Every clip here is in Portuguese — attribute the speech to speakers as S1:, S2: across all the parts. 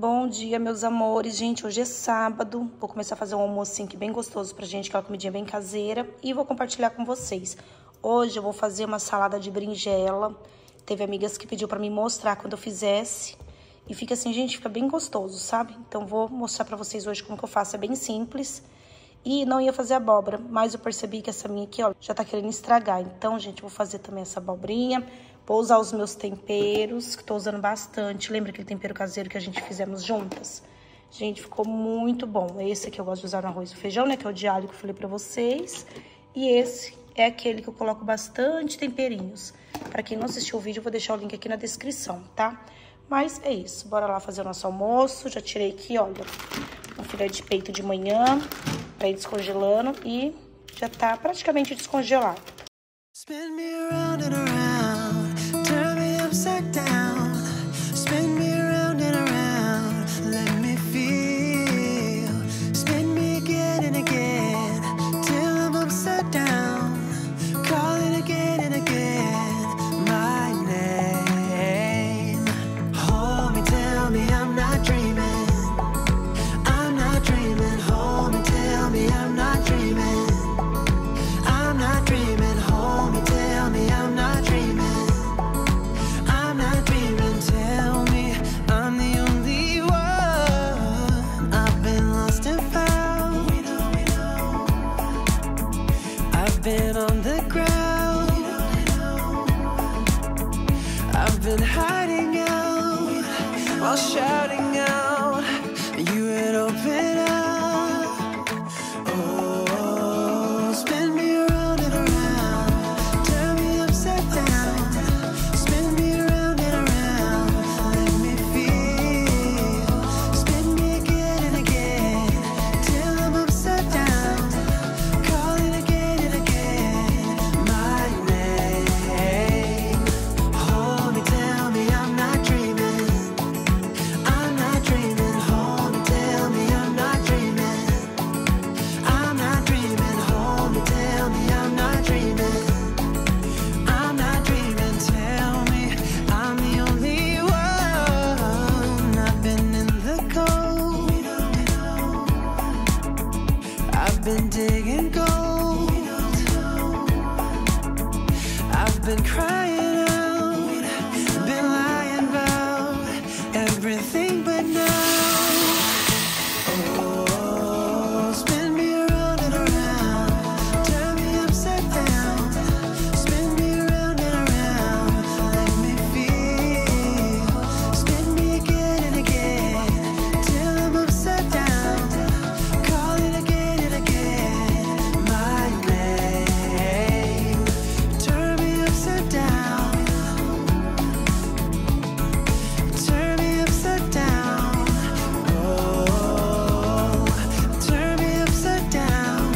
S1: Bom dia, meus amores. Gente, hoje é sábado. Vou começar a fazer um almocinho aqui bem gostoso pra gente, aquela comidinha bem caseira. E vou compartilhar com vocês. Hoje eu vou fazer uma salada de berinjela. Teve amigas que pediu pra me mostrar quando eu fizesse. E fica assim, gente, fica bem gostoso, sabe? Então vou mostrar pra vocês hoje como que eu faço. É bem simples. E não ia fazer abóbora, mas eu percebi que essa minha aqui, ó, já tá querendo estragar. Então, gente, eu vou fazer também essa abobrinha. Vou usar os meus temperos, que tô usando bastante. Lembra aquele tempero caseiro que a gente fizemos juntas? Gente, ficou muito bom. Esse aqui eu gosto de usar no arroz e feijão, né? Que é o de alho que eu falei pra vocês. E esse é aquele que eu coloco bastante temperinhos. Pra quem não assistiu o vídeo, eu vou deixar o link aqui na descrição, tá? Mas é isso. Bora lá fazer o nosso almoço. Já tirei aqui, olha, um filé de peito de manhã pra ir descongelando e já tá praticamente descongelado.
S2: Spin me around and around, turn me upside down. Spin me around and around, let me feel. Spin me again and again, till I'm upside down. Calling again and again, my name. Hold me, tell me I'm not dreaming. I'm not dreaming, hold me, tell me I'm not dreaming. I'm not dreaming, hold me, tell me I'm not dreaming. I'm not dreaming, tell me I'm the only one. I've been lost and found. I've been on the ground. I've been hiding out while shouting out. You would open up. Oh, spin me around and around, turn me upside down. Spin me around and around, let me feel. Spin me again and again, till I'm upside down. Calling again and again, my name. Hold me, tell me I'm not dreaming. I'm not dreaming, hold me, tell me I'm not dreaming. I'm not dreaming, hold me, tell me I'm not dreaming. I'm not dreaming, tell me I'm the only one. I've been in the cold, I've been digging gold, I've been crying out, been lying about everything but now. Oh, spin me around and around, turn me upside down. Spin me around and around, let me feel. Spin me again and again, till I'm upside down. Calling again and again, my name. Turn me upside down. Turn me upside down. Oh, turn me upside down.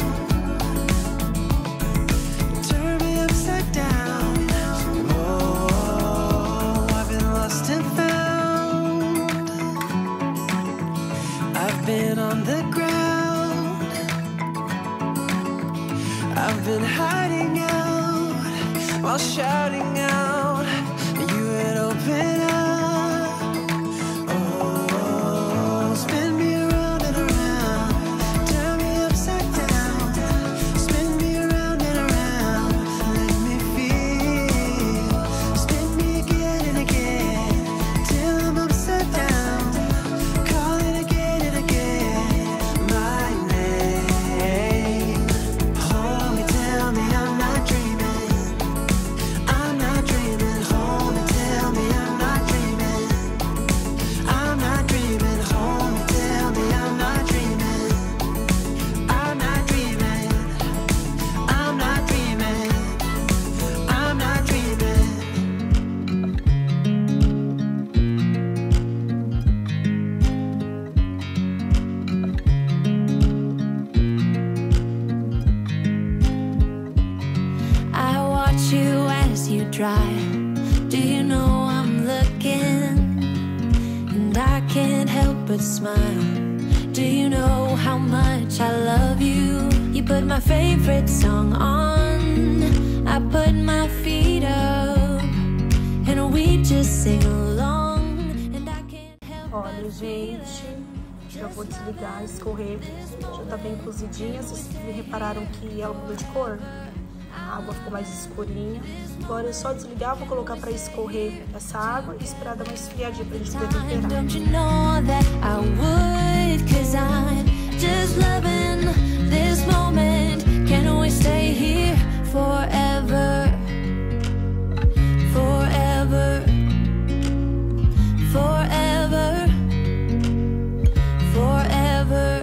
S2: Turn me upside down. Oh, I've been lost and found. I've been on the ground. I've been hiding out while shouting out. You would open up. Oh, spin me around and around, turn me upside down. Spin me around and around, let me feel. Spin me again and again, till I'm upside down. Calling again and again, my name. Hold me, tell me I'm not dreaming. I'm not dreaming, hold me, tell me I'm not dreaming. I'm not dreaming, hold me, tell me I'm not dreaming. I'm not dreaming, I'm not dreaming, I'm not dreaming. I watch you as you drive. Do you know I'm looking? And I can't help but smile. Do you know how much I love you? You put my favorite song on, I put my feet up, and we just sing along. And I can't help but
S1: Olha, gente, já vou desligar, escorrer. Já tá bem cozidinha. Vocês repararam que ela mudou de cor? A água ficou mais escurinha. Agora é só desligar, vou colocar pra escorrer essa água e esperar dar uma esfriadinha pra gente poder temperar.
S2: Don't you know that I would? 'Cause I'm just loving this moment. Can we stay here forever? Forever. Forever. Forever.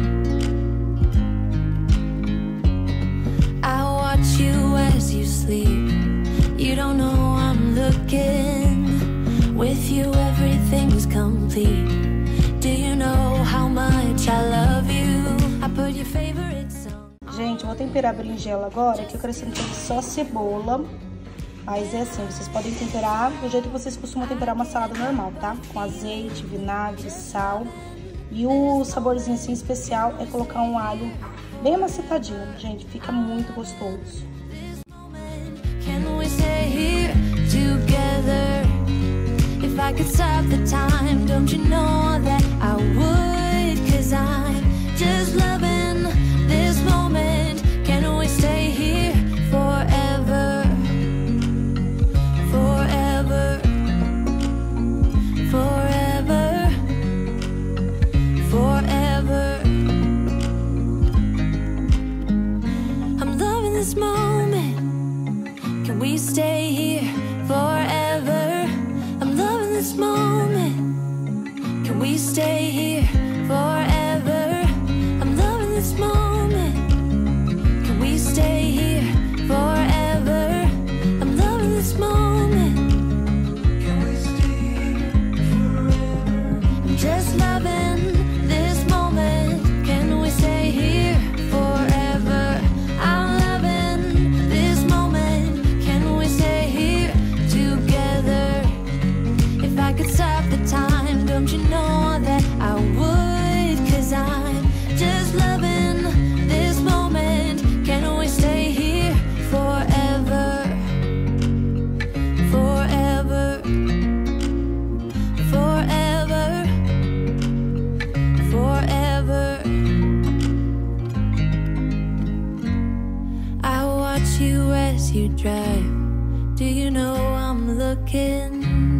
S2: I watch you as you sleep. You don't know I'm looking. With you everything's complete. Do you know how much I love you? I put your favorite song.
S1: Gente, eu vou temperar a berinjela agora, que eu acrescentei só cebola. Mas é assim, vocês podem temperar do jeito que vocês costumam temperar uma salada normal, tá? Com azeite, vinagre, sal. E o saborzinho assim especial é colocar um alho bem macetadinho, gente. Fica muito gostoso.
S2: Can we stay here together? If I could stop the time, don't you know that I would? 'Cause I'm just loving this moment. Can we stay here forever? Forever. Forever. Forever. I'm loving this moment. Can we stay here forever? I'm loving this moment. Can we stay here forever? I'm loving this moment. Can we stay here forever? I'm loving this moment. Can we stay here forever? I'm just loving this moment. Can we stay here forever? I'm loving this moment. Can we stay here together? If I could stop the time, don't you know that I would? 'Cause I'm just loving this moment. Can we stay here forever? Forever. Forever. Forever. I watch you as you drive. Do you know I'm looking?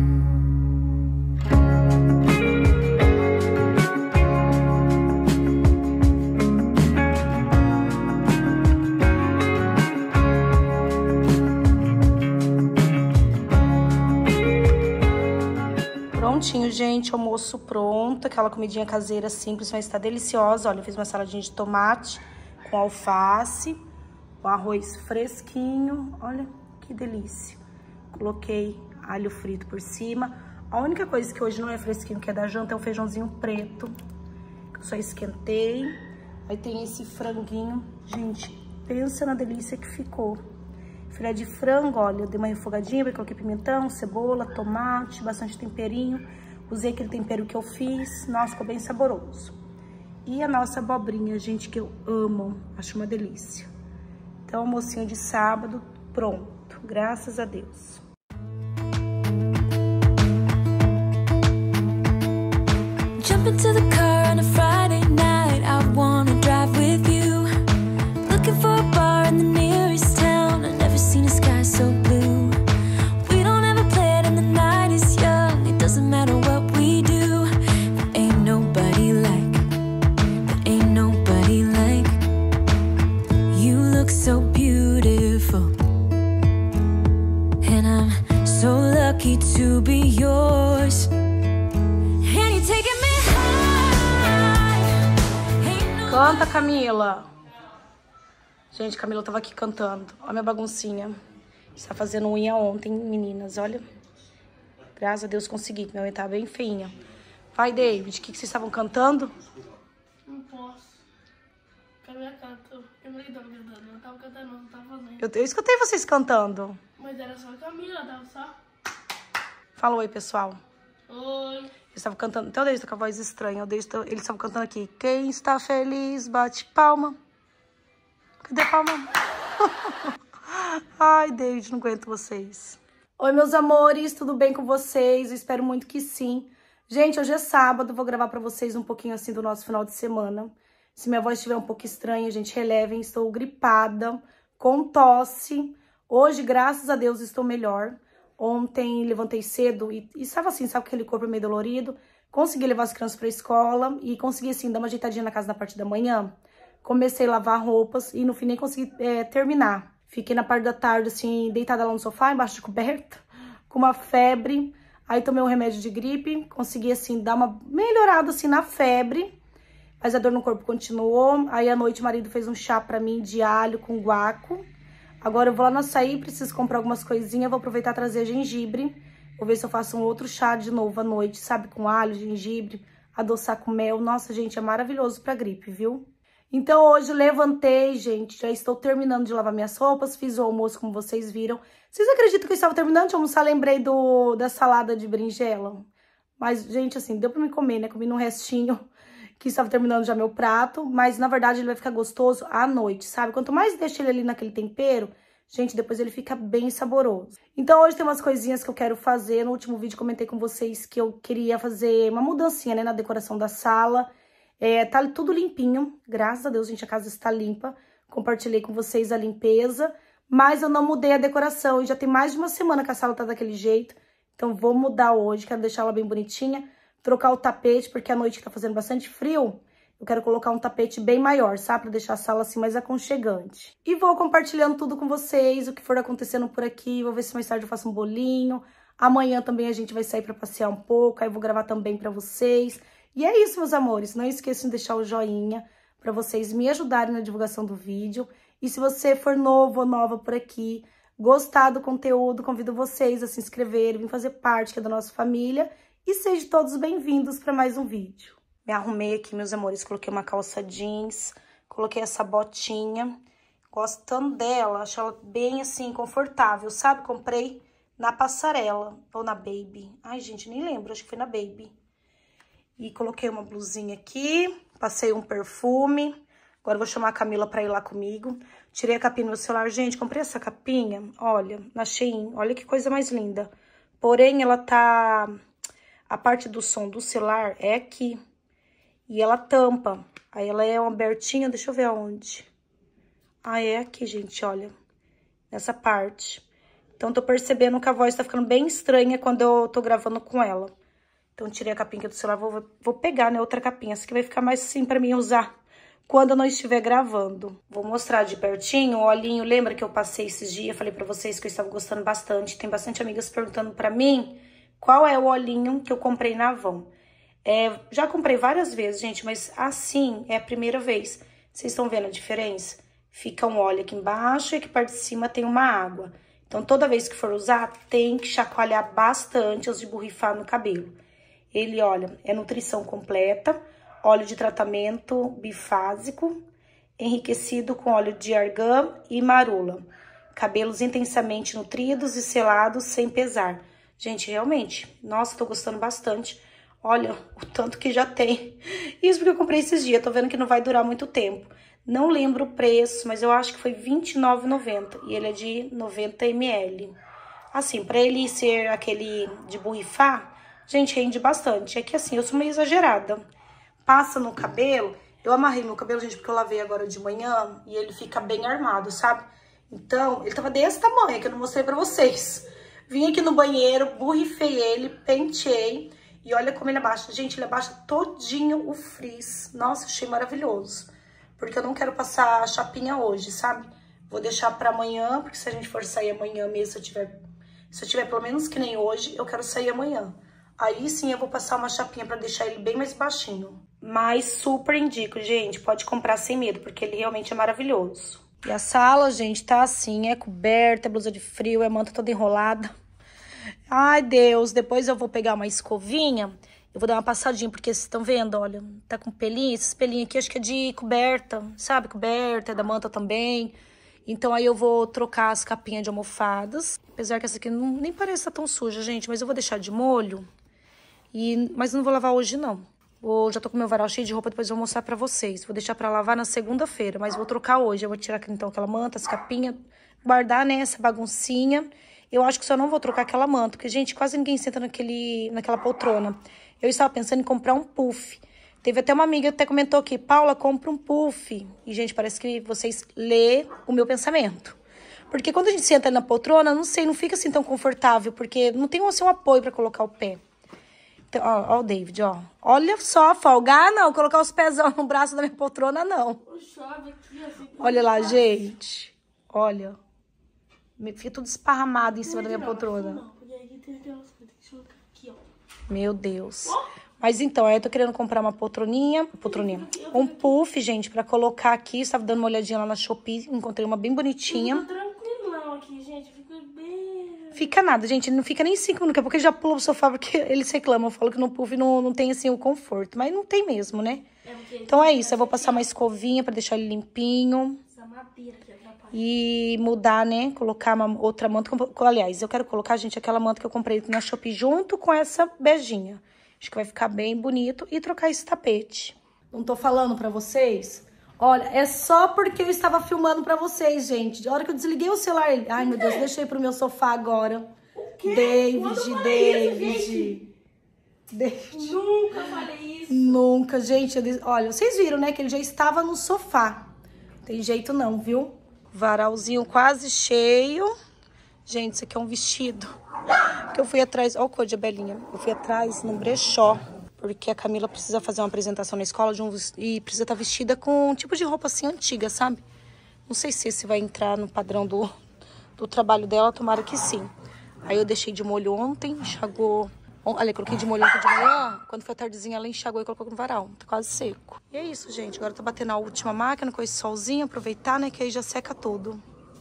S1: Prontinho, gente, almoço pronto. Aquela comidinha caseira simples, mas tá deliciosa. Olha, eu fiz uma saladinha de tomate com alface, com arroz fresquinho. Olha que delícia. Coloquei alho frito por cima. A única coisa que hoje não é fresquinho, que é da janta, é o feijãozinho preto, que eu só esquentei. Aí tem esse franguinho. Gente, pensa na delícia que ficou. Filé de frango, olha, eu dei uma refogadinha, coloquei pimentão, cebola, tomate, bastante temperinho. Usei aquele tempero que eu fiz. Nossa, ficou bem saboroso. E a nossa abobrinha, gente, que eu amo. Acho uma delícia. Então, almocinho de sábado, pronto. Graças a Deus.
S2: Jump into the car on a Friday night. I wanna drive with you. Looking for a bar in the nearest town. I've never seen a sky so blue. We don't ever play it and the night is young. It doesn't matter what we do. There ain't nobody like. There ain't nobody like. You look so beautiful. And I'm so lucky to be yours. And you're taking me high.
S1: Canta, Camila. Gente, Camila tava aqui cantando. Olha a minha baguncinha. Está fazendo unha ontem, meninas, olha. Graças a Deus consegui, que minha unha tá bem feinha. Vai, David, o que vocês estavam cantando?
S3: Não posso. Camila cantou. Camila que tava cantando. Eu tava cantando, não tava fazendo.
S1: Eu escutei vocês cantando.
S3: Mas era só a Camila, tava só.
S1: Fala oi, pessoal.
S3: Oi.
S1: Eles estavam cantando, até o David tá com a voz estranha. Eles estavam cantando aqui. Quem está feliz, bate palma. Cadê a palma? Ai, David, não aguento vocês. Oi, meus amores, tudo bem com vocês? Eu espero muito que sim. Gente, hoje é sábado, vou gravar pra vocês um pouquinho assim do nosso final de semana. Se minha voz estiver um pouco estranha, gente, relevem, estou gripada, com tosse. Hoje, graças a Deus, estou melhor. Ontem levantei cedo e estava assim, sabe aquele corpo meio dolorido? Consegui levar as crianças pra escola e consegui assim dar uma ajeitadinha na casa na parte da manhã. Comecei a lavar roupas e no fim nem consegui terminar. Fiquei na parte da tarde assim, deitada lá no sofá, embaixo de coberta, com uma febre. Aí tomei um remédio de gripe, consegui assim dar uma melhorada assim na febre. Mas a dor no corpo continuou. Aí à noite o marido fez um chá pra mim de alho com guaco. Agora eu vou lá no açaí, preciso comprar algumas coisinhas. Vou aproveitar e trazer gengibre. Vou ver se eu faço um outro chá de novo à noite, sabe? Com alho, gengibre, adoçar com mel. Nossa, gente, é maravilhoso pra gripe, viu? Então hoje levantei, gente. Já estou terminando de lavar minhas roupas. Fiz o almoço, como vocês viram. Vocês acreditam que eu estava terminando de almoçar? Lembrei da salada de berinjela. Mas, gente, assim, deu pra me comer, né? Comi num restinho que estava terminando já meu prato, mas na verdade ele vai ficar gostoso à noite, sabe? Quanto mais deixa ele ali naquele tempero, gente, depois ele fica bem saboroso. Então hoje tem umas coisinhas que eu quero fazer. No último vídeo comentei com vocês que eu queria fazer uma mudancinha, né, na decoração da sala. Tá tudo limpinho, graças a Deus, gente, a casa está limpa. Compartilhei com vocês a limpeza, mas eu não mudei a decoração e já tem mais de uma semana que a sala tá daquele jeito. Então vou mudar hoje, quero deixar ela bem bonitinha. Trocar o tapete, porque à noite que tá fazendo bastante frio, eu quero colocar um tapete bem maior, sabe? Pra deixar a sala assim mais aconchegante. E vou compartilhando tudo com vocês, o que for acontecendo por aqui. Vou ver se mais tarde eu faço um bolinho. Amanhã também a gente vai sair pra passear um pouco, aí eu vou gravar também pra vocês. E é isso, meus amores. Não esqueçam de deixar o joinha pra vocês me ajudarem na divulgação do vídeo. E se você for novo ou nova por aqui, gostar do conteúdo, convido vocês a se inscreverem, vir fazer parte aqui da nossa família. E sejam todos bem-vindos para mais um vídeo. Me arrumei aqui, meus amores, coloquei uma calça jeans, coloquei essa botinha. Gosto tanto dela, acho ela bem, assim, confortável, sabe? Comprei na Passarela, ou na Baby. Ai, gente, nem lembro, acho que foi na Baby. E coloquei uma blusinha aqui, passei um perfume. Agora eu vou chamar a Camila para ir lá comigo. Tirei a capinha do meu celular. Gente, comprei essa capinha, olha, na Shein. Olha que coisa mais linda. Porém, ela tá... A parte do som do celular é aqui. E ela tampa. Aí ela é uma abertinha, deixa eu ver aonde. Ah, é aqui, gente, olha. Nessa parte. Então, tô percebendo que a voz tá ficando bem estranha quando eu tô gravando com ela. Então, tirei a capinha do celular. Vou pegar, né, outra capinha. Essa aqui vai ficar mais assim pra mim usar quando eu não estiver gravando. Vou mostrar de pertinho o olhinho. Lembra que eu passei esses dias? Falei pra vocês que eu estava gostando bastante. Tem bastante amigas perguntando pra mim... Qual é o olhinho que eu comprei na Avon? Já comprei várias vezes, gente, mas assim é a primeira vez. Vocês estão vendo a diferença? Fica um óleo aqui embaixo e aqui perto de cima tem uma água. Então, toda vez que for usar, tem que chacoalhar bastante antes de borrifar no cabelo. Ele, olha, é nutrição completa, óleo de tratamento bifásico, enriquecido com óleo de argã e marula. Cabelos intensamente nutridos e selados sem pesar. Gente, realmente, nossa, tô gostando bastante. Olha o tanto que já tem. Isso porque eu comprei esses dias, tô vendo que não vai durar muito tempo. Não lembro o preço, mas eu acho que foi R$29,90. E ele é de 90 ml. Assim, pra ele ser aquele de borrifar, gente, rende bastante. É que assim, eu sou meio exagerada. Passa no cabelo, eu amarrei meu cabelo, gente, porque eu lavei agora de manhã. E ele fica bem armado, sabe? Então, ele tava desse tamanho, que eu não mostrei pra vocês. Vim aqui no banheiro, borrifei ele, penteei e olha como ele abaixa. Gente, ele abaixa todinho o frizz. Nossa, achei maravilhoso. Porque eu não quero passar a chapinha hoje, sabe? Vou deixar pra amanhã, porque se a gente for sair amanhã mesmo, se eu tiver pelo menos que nem hoje, eu quero sair amanhã. Aí sim eu vou passar uma chapinha pra deixar ele bem mais baixinho. Mas super indico, gente, pode comprar sem medo, porque ele realmente é maravilhoso. E a sala, gente, tá assim, é coberta, é blusa de frio, é manta toda enrolada. Ai, Deus, depois eu vou pegar uma escovinha, eu vou dar uma passadinha, porque vocês estão vendo, olha, tá com pelinho, esses pelinhos aqui acho que é de coberta, sabe? Coberta, é da manta também. Então aí eu vou trocar as capinhas de almofadas, apesar que essa aqui nem parece estar tão suja, gente, mas eu vou deixar de molho, mas não vou lavar hoje, não. Já tô com meu varal cheio de roupa, depois eu vou mostrar pra vocês. Vou deixar pra lavar na segunda-feira, mas vou trocar hoje. Eu vou tirar então aquela manta, as capinhas, guardar, né, essa baguncinha. Eu acho que só não vou trocar aquela manta, porque, gente, quase ninguém senta naquela poltrona. Eu estava pensando em comprar um puff. Teve até uma amiga que até comentou aqui, Paula, compra um puff. E, gente, parece que vocês lê o meu pensamento. Porque quando a gente senta na poltrona, não sei, não fica assim tão confortável, porque não tem assim, um apoio pra colocar o pé. Então, ó o David, ó. Olha só, folgar não, colocar os pés no braço da minha poltrona, não. Olha lá, gente. Olha. Fica tudo esparramado em cima da minha poltrona. Meu Deus. Mas então, aí eu tô querendo comprar uma poltroninha, um puff, gente, pra colocar aqui. Estava dando uma olhadinha lá na Shopee, encontrei uma bem bonitinha.
S3: Fica tranquilão aqui, gente, fica bem...
S1: Fica nada, gente, não fica nem 5 minutos, daqui a pouco ele já pula pro sofá, porque eles reclamam, eu falo que no puff não tem, assim, o conforto, mas não tem mesmo, né? Então é isso, eu vou passar uma escovinha pra deixar ele limpinho.
S3: Essa madeira que atrapalha.
S1: E mudar, né, colocar uma outra manta, aliás, eu quero colocar, gente, aquela manta que eu comprei na Shopee junto com essa beijinha. Acho que vai ficar bem bonito. E trocar esse tapete. Não tô falando pra vocês? Olha, é só porque eu estava filmando pra vocês, gente. A hora que eu desliguei o celular... Ai, meu Deus, deixei pro meu sofá agora.
S3: O quê?
S1: David.
S3: Nunca falei isso.
S1: Nunca, gente. Olha, vocês viram, né, que ele já estava no sofá. Tem jeito não, viu? Varalzinho quase cheio. Gente, isso aqui é um vestido. Que eu fui atrás, ó o cor de abelinha. Eu fui atrás no brechó, porque a Camila precisa fazer uma apresentação na escola e precisa estar vestida com um tipo de roupa assim antiga, sabe? Não sei se esse vai entrar no padrão do trabalho dela, tomara que sim. Aí eu deixei de molho ontem, enxagou. Olha, coloquei de molho ontem de manhã. Quando foi a tardezinha, ela enxagou e colocou no varal. Tá quase seco. E é isso, gente. Agora eu tô batendo a última máquina com esse solzinho, aproveitar, né? Que aí já seca tudo.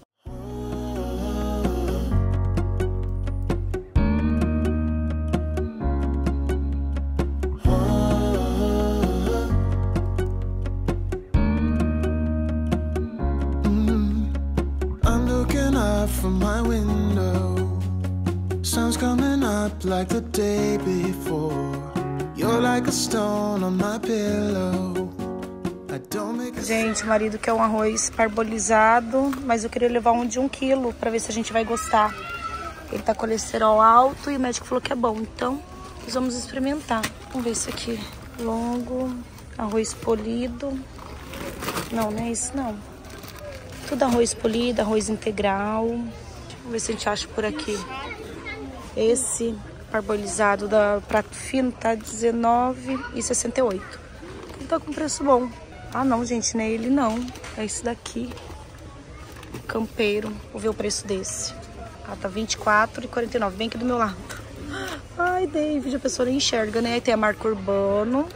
S2: From my window, sun's coming up like the day before. You're like a stone on my pillow. I don't make a...
S1: Gente, o marido quer um arroz parbolizado, mas eu queria levar um de 1 quilo pra ver se a gente vai gostar. Ele tá com colesterol alto e o médico falou que é bom, então nós vamos experimentar. Vamos ver isso aqui. Longo, arroz polido. Não, não é isso não. Tudo arroz polido, arroz integral. Vamos ver se a gente acha por aqui. Esse parbolizado da Prato Fino tá R$19,68. Ele tá com preço bom. Ah, não, gente, não é ele não. É esse daqui. Campeiro. Vou ver o preço desse. Ah, tá R$24,49. Bem aqui do meu lado. Ai, David, a pessoa nem enxerga, né? Aí tem a marca Urbano.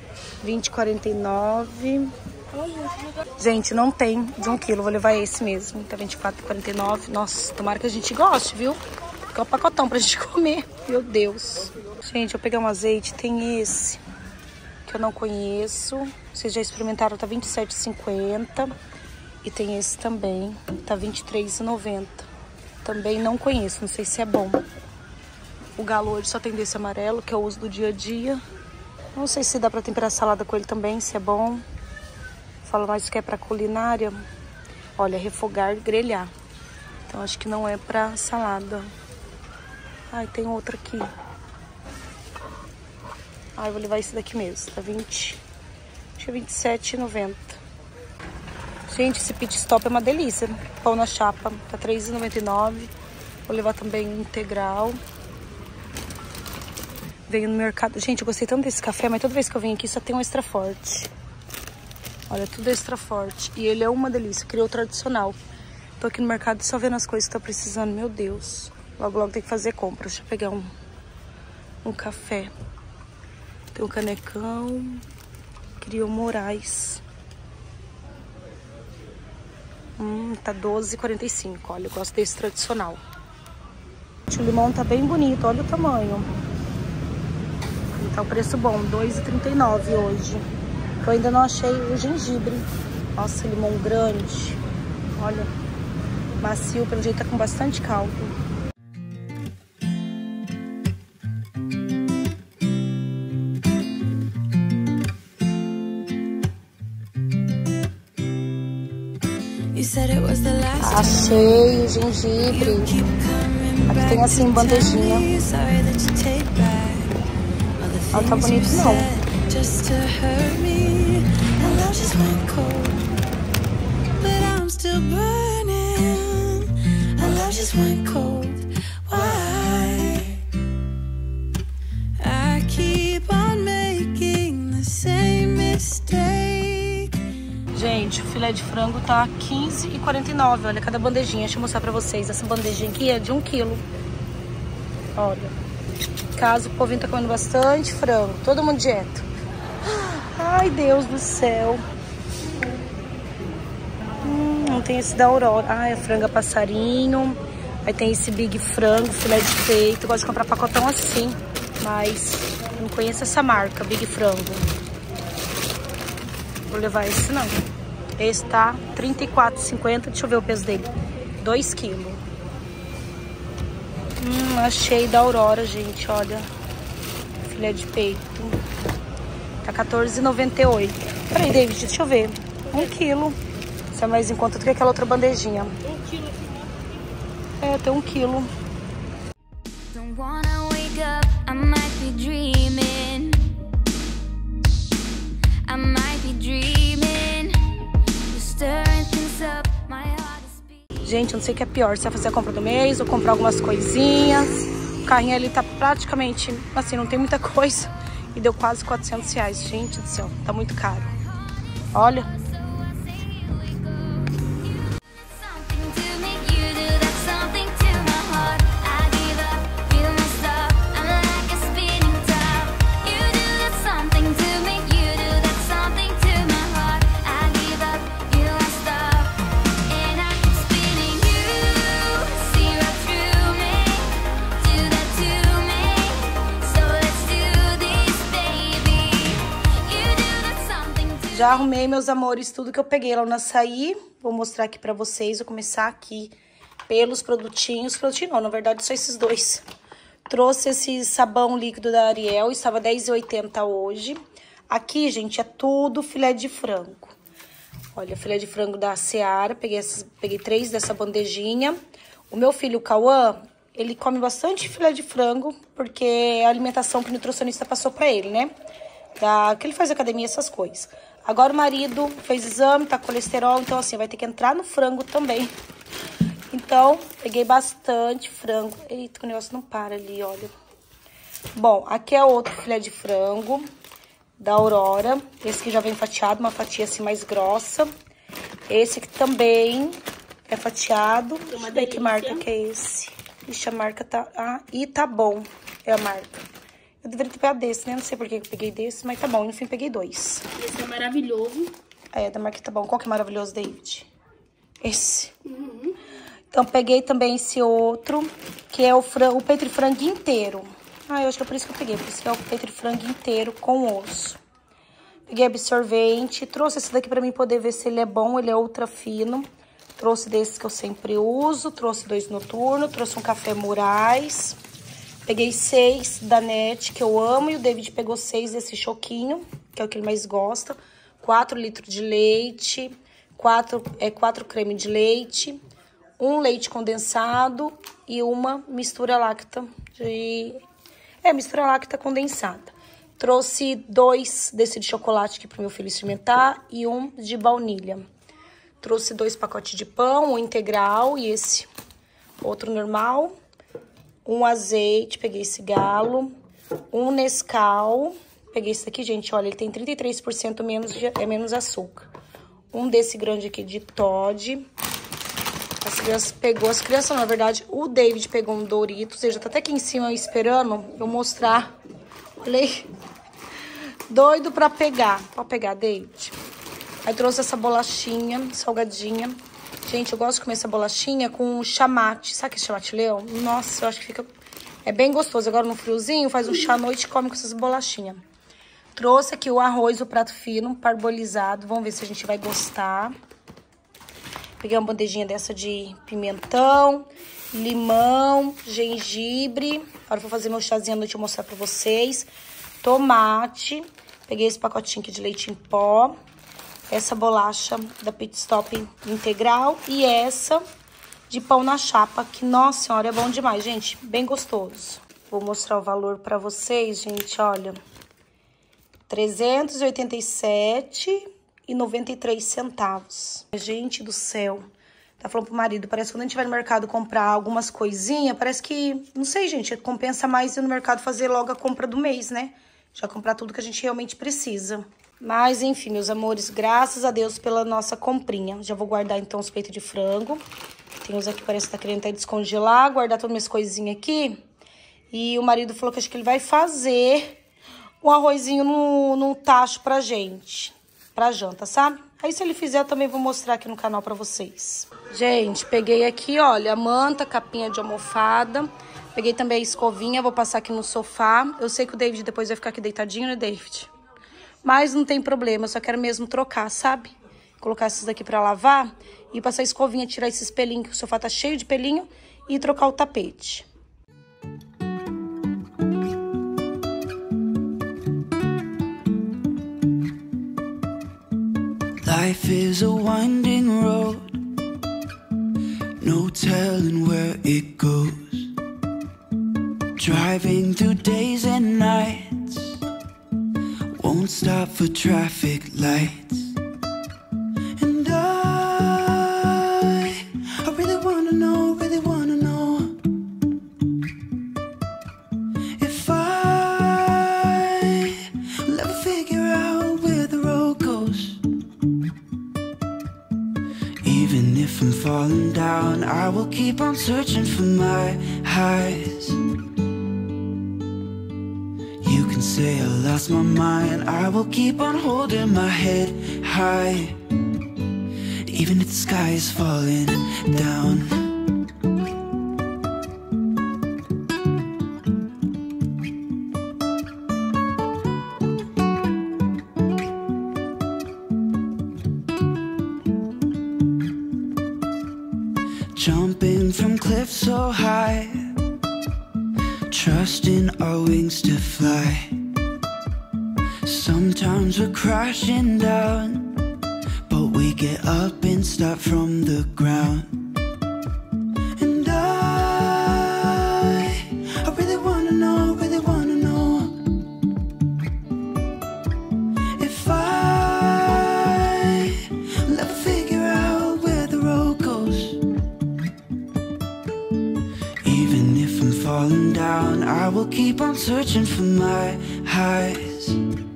S1: R$20,49. Gente, não tem de 1 quilo, vou levar esse mesmo, tá R$24,49. Nossa, tomara que a gente goste, viu? Fica um pacotão pra gente comer, meu Deus. Gente, eu peguei um azeite, tem esse, que eu não conheço. Vocês já experimentaram, tá R$27,50. E tem esse também, tá R$23,90. Também não conheço, não sei se é bom. O galo hoje só tem desse amarelo, que eu uso do dia a dia. Não sei se dá pra temperar salada com ele também, se é bom. Fala mais que é pra culinária. Olha, refogar, grelhar. Então acho que não é pra salada. Ai, tem outro aqui. Ai, vou levar esse daqui mesmo. Tá 20. Acho que é R$27,90. Gente, esse pit stop é uma delícia. Pão na chapa. Tá R$3,99. Vou levar também integral. Venho no mercado. Gente, eu gostei tanto desse café, mas toda vez que eu venho aqui só tem um extra forte. Olha, tudo extra forte. E ele é uma delícia. Criou o tradicional. Tô aqui no mercado só vendo as coisas que tô precisando. Meu Deus. Logo, logo tem que fazer compra. Deixa eu pegar um café. Tem um canecão. Criou Moraes. Tá R$12,45. Olha, eu gosto desse tradicional. O limão tá bem bonito. Olha o tamanho. Tá o preço bom. R$2,39 hoje. Eu ainda não achei o gengibre. Nossa, limão grande. Olha, macio, pelo jeito tá com bastante caldo. Achei o gengibre. Aqui tem assim, bandejinha. Ela tá bonito, não.
S2: Just to hurt me, and love just went cold. But I'm still burning, and love just went cold. Why? I keep on making the same mistake.
S1: Gente, o filé de frango tá R$15,49. Olha cada bandejinha. Deixa eu mostrar pra vocês. Essa bandejinha aqui é de 1 quilo. Olha. Caso o povinho tá comendo bastante frango. Todo mundo dieta. Ai, Deus do céu. Não tem esse da Aurora. Ai, é frango a passarinho. Aí tem esse Big Frango, filé de peito. Eu gosto de comprar pacotão assim. Mas não conheço essa marca, Big Frango. Vou levar esse não. Esse tá R$34,50. Deixa eu ver o peso dele. 2 quilos. Achei da Aurora, gente. Olha. Filé de peito. Tá R$14,98. Peraí, David, deixa eu ver. 1 quilo. Isso é mais em conta do que aquela outra bandejinha.
S3: 1 quilo aqui, né?
S1: É, tem 1 quilo.
S2: Don't wanna wake up, I might be dreaming. I might be dreaming. You're stirring things up, my heart is beating.
S1: Gente, eu não sei o que é pior. Se vai fazer a compra do mês ou comprar algumas coisinhas. O carrinho ali tá praticamente, assim, não tem muita coisa. E deu quase R$400. Gente do céu, tá muito caro. Olha.
S2: Something to make you do that, something to my heart. I give up, feel my stop. I'm like a spinning top. You do that something to make you do that, something to my heart. I give up, you won't stop. And I keep spinning you, see right through me. Do that to me. So let's do this, baby. You do that something to
S1: Já arrumei, meus amores, tudo que eu peguei lá no açaí. Vou mostrar aqui pra vocês. Vou começar aqui pelos produtinhos. Produtinho não, na verdade, só esses dois. Trouxe esse sabão líquido da Ariel. Estava R$10,80 hoje. Aqui, gente, é tudo filé de frango. Olha, filé de frango da Seara. Peguei 3 dessa bandejinha. O meu filho, o Cauã, ele come bastante filé de frango, porque é a alimentação que o nutricionista passou pra ele, né? Que ele faz academia, essas coisas. Agora o marido fez exame, tá com colesterol, então assim, vai ter que entrar no frango também. Então, peguei bastante frango. Eita, o negócio não para ali, olha. Bom, aqui é outro filé de frango da Aurora. Esse que já vem fatiado, uma fatia assim mais grossa. Esse aqui também é fatiado. Deixa eu ver que marca que é esse. Ixi, a marca tá... Ah, e tá bom, é a marca. Eu deveria ter pegado desse, né? Não sei por que eu peguei desse, mas tá bom. Enfim, peguei 2.
S3: Esse é maravilhoso.
S1: É, da marca Tá Bom. Qual que é maravilhoso, David? Esse. Então, peguei também esse outro, que é o peito de frango inteiro. Ah, eu acho que é por isso que eu peguei. Por isso que é o peito de frango inteiro com osso. Peguei absorvente. Trouxe esse daqui pra mim poder ver se ele é bom. Ele é ultra fino. Trouxe desses que eu sempre uso. Trouxe 2 noturno. Trouxe um café Morais. Peguei 6 da NET, que eu amo, e o David pegou 6 desse choquinho, que é o que ele mais gosta. 4 litros de leite, 4 creme de leite, 1 leite condensado e uma mistura láctea mistura láctea condensada. Trouxe 2 desse de chocolate aqui pro meu filho experimentar e 1 de baunilha. Trouxe 2 pacotes de pão, um integral e esse outro normal. 1 azeite, peguei esse Galo, 1 Nescau, peguei esse daqui, gente, olha, ele tem 33% menos açúcar. 1 desse grande aqui de Toddy. As crianças, na verdade, o David pegou um Doritos, ele já tá até aqui em cima esperando eu mostrar. Olha aí, doido pra pegar. Pode pegar, David. Aí trouxe essa bolachinha, salgadinha. Gente, eu gosto de comer essa bolachinha com chamate. Sabe aquele chamate leão? Nossa, eu acho que fica... É bem gostoso. Agora no friozinho, faz um chá à noite e come com essas bolachinhas. Trouxe aqui o arroz, o prato fino, parbolizado. Vamos ver se a gente vai gostar. Peguei uma bandejinha dessa de pimentão, limão, gengibre. Agora eu vou fazer meu chazinho à noite e mostrar pra vocês. Tomate. Peguei esse pacotinho aqui de leite em pó. Essa bolacha da Pit Stop integral e essa de pão na chapa, que, nossa senhora, é bom demais, gente, bem gostoso. Vou mostrar o valor pra vocês, gente, olha. 387,93. Gente do céu. Tá falando pro marido, parece que quando a gente vai no mercado comprar algumas coisinhas, parece que, não sei, gente, compensa mais ir no mercado fazer logo a compra do mês, né? Já comprar tudo que a gente realmente precisa. Mas, enfim, meus amores, graças a Deus pela nossa comprinha. Já vou guardar, então, os peitos de frango. Tem uns aqui que parece que tá querendo até descongelar, guardar todas as minhas coisinhas aqui. E o marido falou que acho que ele vai fazer um arrozinho num tacho pra gente, pra janta, sabe? Aí, se ele fizer, eu também vou mostrar aqui no canal pra vocês. Gente, peguei aqui, olha, a manta, capinha de almofada. Peguei também a escovinha, vou passar aqui no sofá. Eu sei que o David depois vai ficar aqui deitadinho, né, David? Mas não tem problema, eu só quero mesmo trocar, sabe? Colocar esses daqui pra lavar e passar a escovinha, tirar esses pelinhos, que o sofá tá cheio de pelinho, e trocar o tapete.
S2: Life is a winding road, no telling where it goes. Driving through days and nights, won't stop for traffic lights. And I really wanna know if I'll ever figure out where the road goes. Even if I'm falling down, I will keep on searching for my highs. You can say I lost my mind, I will keep on holding my head high. Even if the sky is falling down. Jumping from cliffs so high, trusting our wings to fly. Sometimes we're crashing down, but we get up and start from the ground. And I really wanna know if I'll ever figure out where the road goes. Even if I'm falling down, I will keep on searching for my highs.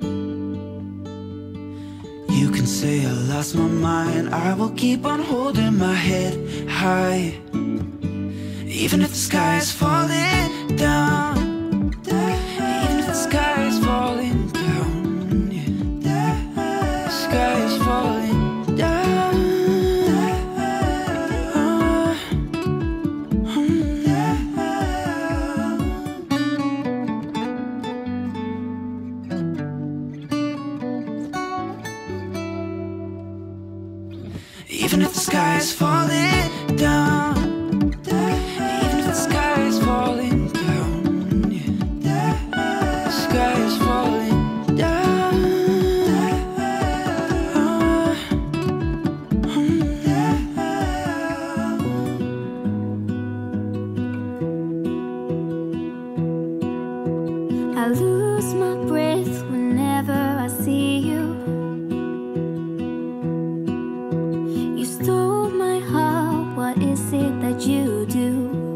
S2: You can say I lost my mind, I will keep on holding my head high. Even if the sky is falling down, even if the sky is falling down, yeah. The sky is falling down. Even if the sky is falling down, even if the sky is falling down, yeah. The sky is falling down.
S4: I lose my breath whenever I see you. You stole my heart, what is it that you do?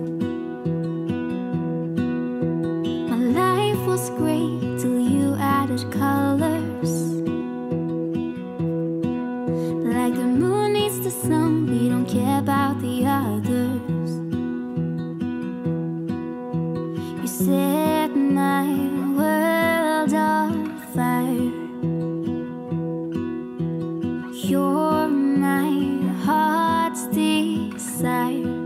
S4: My life was great till you added colors. Like the moon needs the sun, we don't care about the others. You set my world on fire. You're my heart's desire.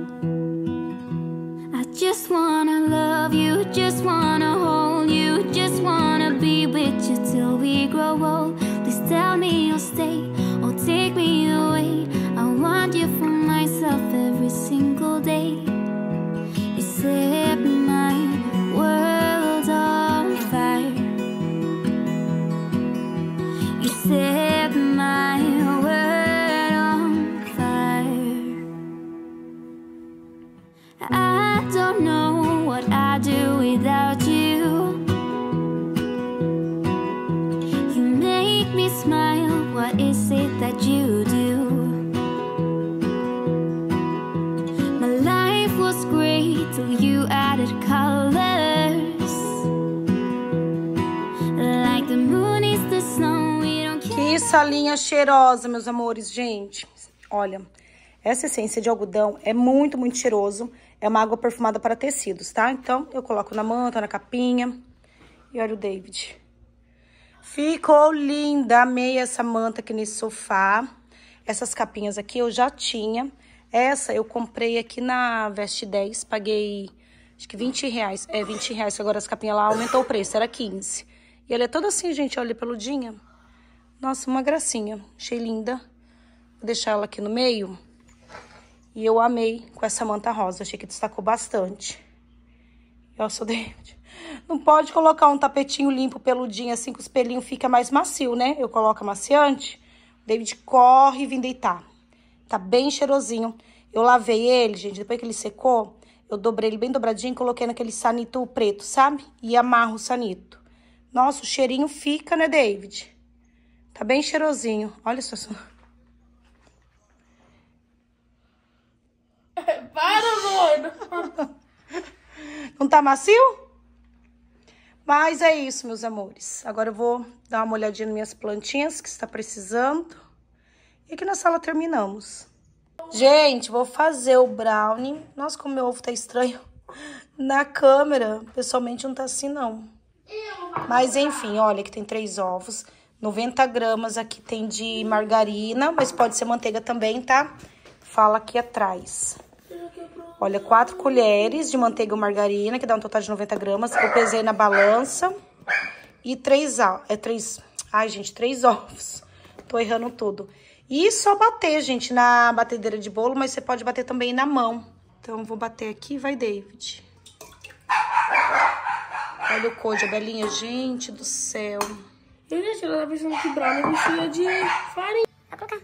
S4: I just wanna love you, just wanna hold you, just wanna be with you till we grow old. Please tell me you'll stay or take me away. I want you for myself every single day. You set my world on fire. You set my world on fire. I don't know what I'd do without you.
S1: Que salinha cheirosa, meus amores, gente. Olha, essa essência de algodão é muito, muito cheiroso. É uma água perfumada para tecidos, tá? Então, eu coloco na manta, na capinha. E olha o David. Ficou linda. Amei essa manta aqui nesse sofá. Essas capinhas aqui eu já tinha. Essa eu comprei aqui na Veste 10. Paguei, acho que 20 reais. É, 20 reais. Agora as capinhas lá aumentou o preço, era 15. E ela é toda assim, gente, olha, peludinha. Nossa, uma gracinha. Achei linda. Vou deixar ela aqui no meio. E eu amei com essa manta rosa. Achei que destacou bastante. E ó, seu David. Não pode colocar um tapetinho limpo, peludinho, assim, que os pelinhos fica mais macio, né? Eu coloco amaciante. O David corre e vem deitar. Tá bem cheirosinho. Eu lavei ele, gente, depois que ele secou, eu dobrei ele bem dobradinho e coloquei naquele sanito preto, sabe? E amarro o sanito. Nossa, o cheirinho fica, né, David? Tá bem cheirosinho. Olha só.
S3: Para, doido!
S1: Não tá macio? Mas é isso, meus amores. Agora eu vou dar uma olhadinha nas minhas plantinhas, que está precisando. E aqui na sala terminamos. Gente, vou fazer o brownie. Nossa, como meu ovo tá estranho. Na câmera, pessoalmente não tá assim, não. Mas enfim, olha, aqui tem 3 ovos. 90 gramas aqui tem de margarina, mas pode ser manteiga também, tá? Fala aqui atrás. Olha, 4 colheres de manteiga ou margarina, que dá um total de 90 gramas. Eu pesei na balança. E 3 ovos. Tô errando tudo. E só bater, gente, na batedeira de bolo, mas você pode bater também na mão. Então, vou bater aqui, vai, David. Olha o cor de abelhinha, gente do céu.
S3: Eu já tirei a versão que brownie precisa de farinha.
S5: Vou colocar.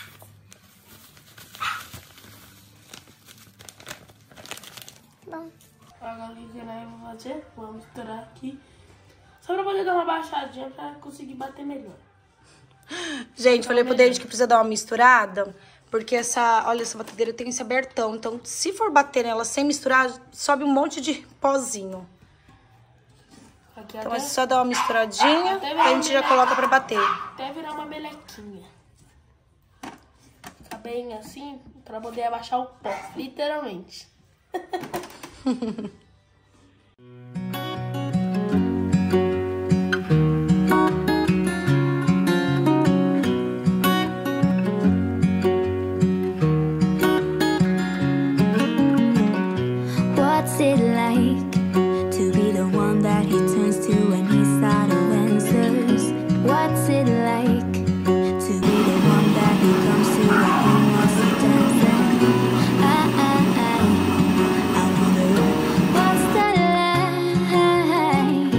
S5: Bom.
S3: Agora o que eu vou fazer? Vou misturar aqui. Só pra poder dar uma baixadinha pra conseguir bater melhor.
S1: Gente, falei pro David que precisa dar uma misturada, porque olha, essa batedeira tem esse abertão. Então, se for bater nela sem misturar, sobe um monte de pozinho.
S3: Aqui
S1: Então,
S3: até,
S1: é só dar uma misturadinha, a gente já coloca pra bater.
S3: até virar uma melequinha. Fica bem assim, pra poder abaixar o pó, literalmente.
S4: What's it like to be the one that he turns to when he's out of answers? What's it like to be the one that he comes to when he wants to dance? I wonder what's that like?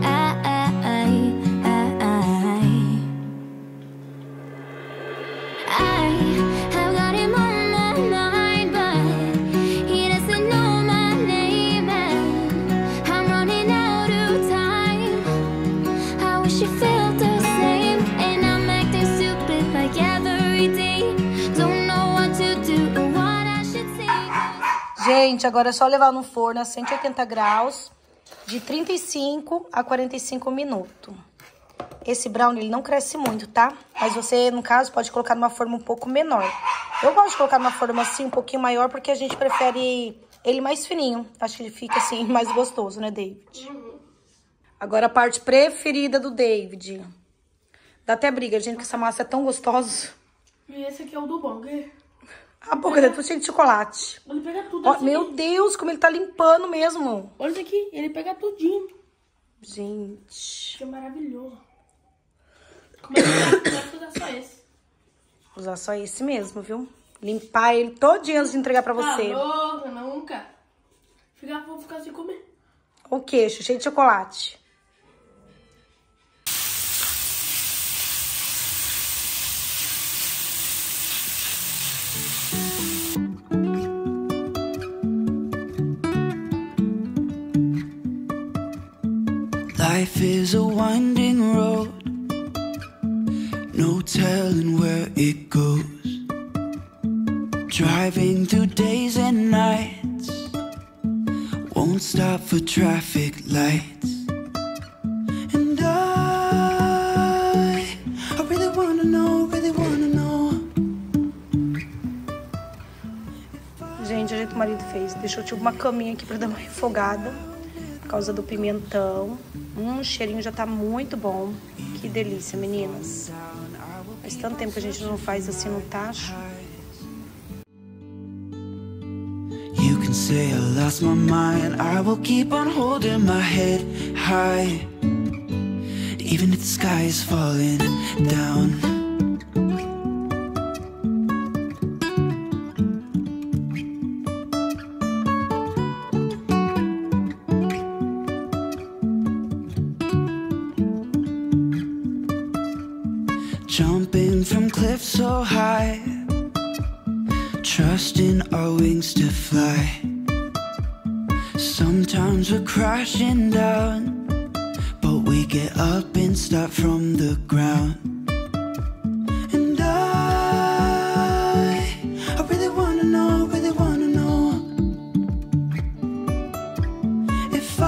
S4: I've got him on my mind, but he doesn't know my name, and I'm running out of time. I wish you felt the same, and I'm acting stupid like every day. Don't know what to do or what I should say.
S1: Gente, agora é só levar no forno a 180 graus, de 35 a 45 minutos. Esse brownie, ele não cresce muito, tá? Mas você, no caso, pode colocar numa forma um pouco menor. Eu gosto de colocar numa forma assim, um pouquinho maior, porque a gente prefere ele mais fininho. Acho que ele fica assim, mais gostoso, né, David? Agora a parte preferida do David. Dá até briga, gente, que essa massa é tão gostosa.
S3: E esse aqui é o do bom, que
S1: A boca dele tá cheia de chocolate.
S3: ele pega tudo.
S1: Ó,
S3: esse
S1: meu
S3: aqui.
S1: Deus, como ele tá limpando mesmo.
S3: Olha isso aqui, ele pega tudinho.
S1: Gente,
S3: Que maravilhoso. Mas eu quero usar só esse.
S1: usar só esse mesmo, viu? Limpar ele todinho antes de entregar pra você.
S3: Tá louca, nunca. Vou ficar sem comer.
S1: O queixo, cheio de chocolate.
S2: Life is a winding road, no telling where it goes. Driving through days and nights, won't stop for traffic lights. And I really wanna
S1: o marido fez? Deixou tipo uma caminha aqui pra dar uma refogada. Por causa do pimentão. O cheirinho já tá muito bom. Que delícia, meninas. Faz tanto tempo que a gente não faz assim no tacho.
S2: You can say I lost my mind. I will keep on holding my head high, even if the sky is falling down. Jumping from cliffs so high, trusting our wings to fly. Sometimes we're crashing down, but we get up and start from the ground. And I really wanna know if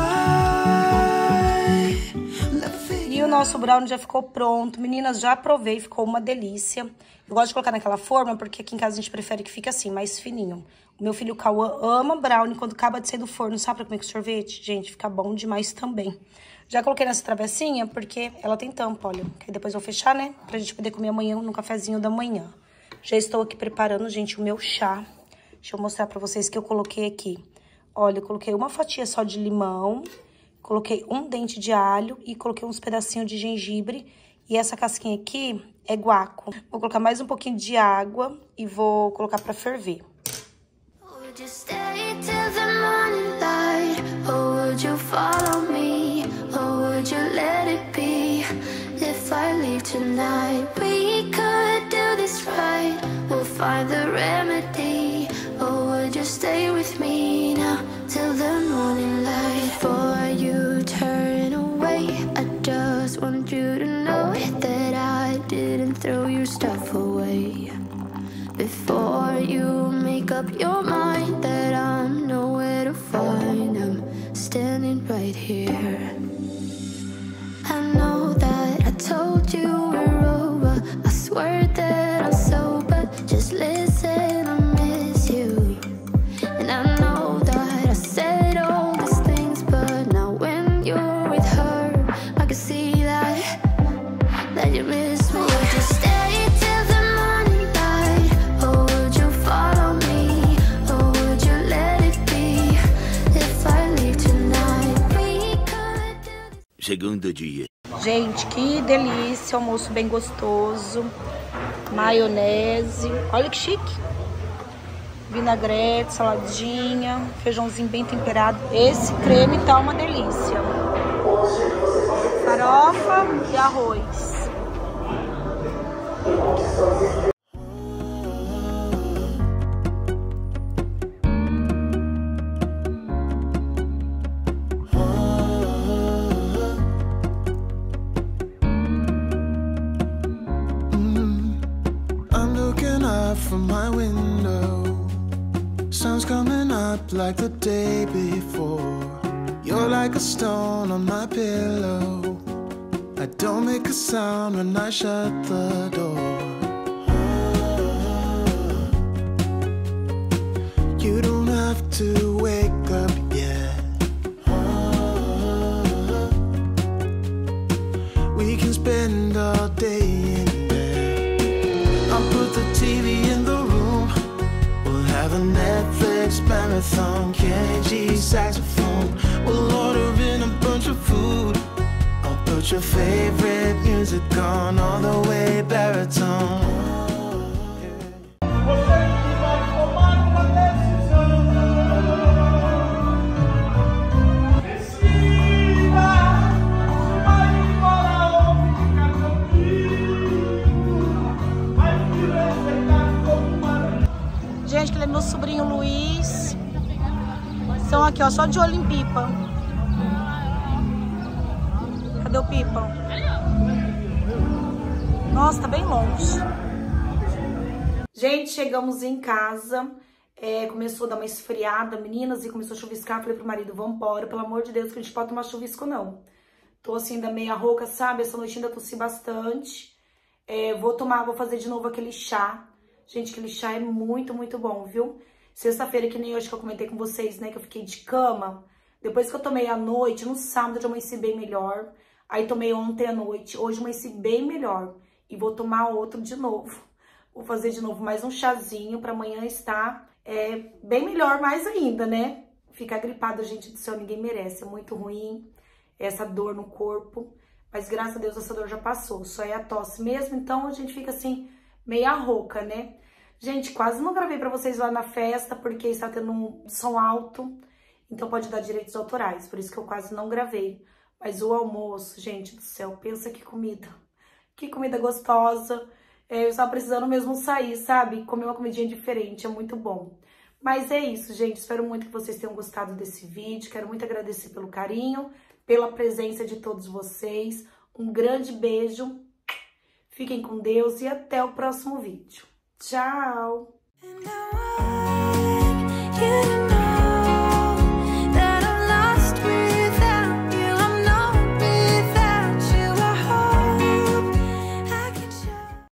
S2: I let figure.
S1: E o nosso brownie já ficou pronto. Meninas, já provei, ficou uma delícia. Eu gosto de colocar naquela forma, porque aqui em casa a gente prefere que fique assim, mais fininho. O meu filho Cauã ama brownie quando acaba de sair do forno, sabe, pra comer com sorvete? Gente, fica bom demais também. Já coloquei nessa travessinha, porque ela tem tampa, olha. Que aí depois eu vou fechar, né? Pra gente poder comer amanhã no cafezinho da manhã. Já estou aqui preparando, gente, o meu chá. Deixa eu mostrar pra vocês que eu coloquei aqui. Olha, eu coloquei uma fatia só de limão, coloquei um dente de alho e coloquei uns pedacinhos de gengibre. E essa casquinha aqui é guaco. Vou colocar mais um pouquinho de água e vou colocar pra ferver.
S4: Would you stay till the morning light? Or would you follow me? Or would you let it be? If I leave tonight, we could do this right. We'll find the remedy. Or would you stay with me now till the morning light? Before you turn away, I just want you to know that I didn't throw your stuff away. Before you make up your mind that I'm nowhere to find, I'm standing right here. I know that I told you we're over. I swear that I'm sober. Just listen, I miss you. And I know that I said all these things, but now when you're with her, I can see that you miss me. Would you stay till the morning light? Or would you follow me? Or would you let it be? If I leave tonight, we could do this.
S6: Segundo dia.
S1: Gente, que delícia, almoço bem gostoso. Maionese, olha que chique. Vinagrete, saladinha, feijãozinho bem temperado. Esse creme tá uma delícia. Farofa e arroz.
S2: I'm looking up from my window. Sun's coming up like the day before. You're like a stone on my pillow. I don't make a sound when I shut the door. You don't have to wake up yet. We can spend all day in bed. I'll put the TV in the room. We'll have a Netflix marathon. Kenny G saxophone. We'll order in a bunch of food. I'll put your favorite music on all the way baritone.
S1: Gente, que ele é meu sobrinho Luiz. Estão aqui, ó, só de olho em Pipa. Cadê o Pipa? Nossa, tá bem longe. Gente, chegamos em casa. Começou a dar uma esfriada, meninas, e começou a chuviscar. Falei pro marido, vambora, pelo amor de Deus, que a gente pode tomar chuvisco, não. Tô assim, ainda meia rouca, sabe? Essa noite ainda tossi bastante. Vou fazer de novo aquele chá. Gente, aquele chá é muito, muito bom, viu? Sexta-feira, que nem hoje que eu comentei com vocês, né, que eu fiquei de cama. Depois que eu tomei à noite, no sábado eu já amanheci bem melhor. Aí tomei ontem à noite, hoje amanheci bem melhor. E vou tomar outro de novo. Vou fazer de novo mais um chazinho pra amanhã estar bem melhor mais ainda, né? Ficar gripada, gente do céu, ninguém merece. É muito ruim essa dor no corpo. Mas graças a Deus essa dor já passou. Só é a tosse mesmo, então a gente fica assim, meia rouca, né? Gente, quase não gravei pra vocês lá na festa, porque está tendo um som alto. Então pode dar direitos autorais, por isso que eu quase não gravei. Mas o almoço, gente do céu, pensa que comida. Que comida gostosa. Eu estava precisando mesmo sair, sabe? Comer uma comidinha diferente, é muito bom. Mas é isso, gente. Espero muito que vocês tenham gostado desse vídeo. Quero muito agradecer pelo carinho, pela presença de todos vocês. Um grande beijo. Fiquem com Deus e até o próximo vídeo. Tchau!